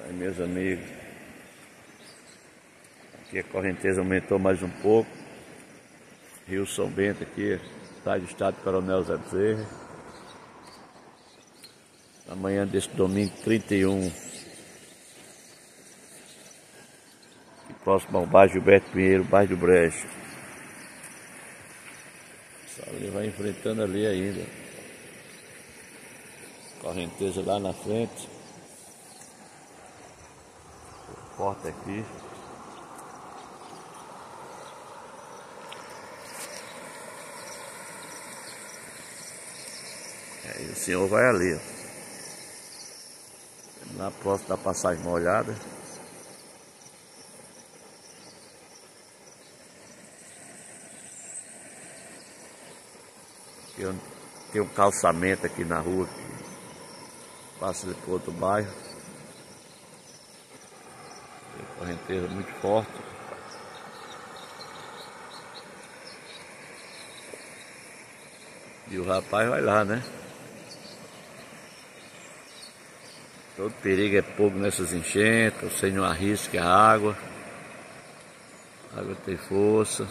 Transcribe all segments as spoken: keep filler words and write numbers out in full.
Aí, meus amigos, aqui a correnteza aumentou mais um pouco. Rio São Bento aqui, cidade do estado Coronel Zé Bezerra. Amanhã desse domingo trinta e um, próximo ao bairro Gilberto Pinheiro, bairro do Brejo. Ele vai enfrentando ali ainda. Correnteza lá na frente. Porta aqui. Aí o senhor vai ali, ó. Na próxima da passagem molhada. Tem um calçamento aqui na rua que passa ali para outro bairro. Tem correnteza muito forte. E o rapaz vai lá, né? Todo perigo é pouco nessas enchentes, você não arrisca a água. A água tem força.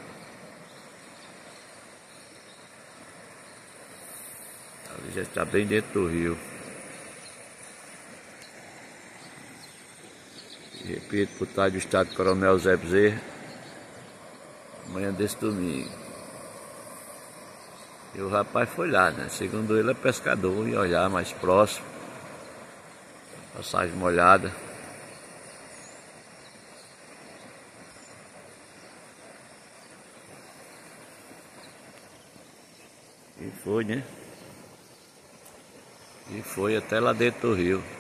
Ali já está bem dentro do rio. E repito, por trás do estado Coronel Zé Bezerra, amanhã desse domingo. E o rapaz foi lá, né? Segundo ele é pescador, ia olhar mais próximo. Passagem molhada. E foi, né? E foi até lá dentro do rio.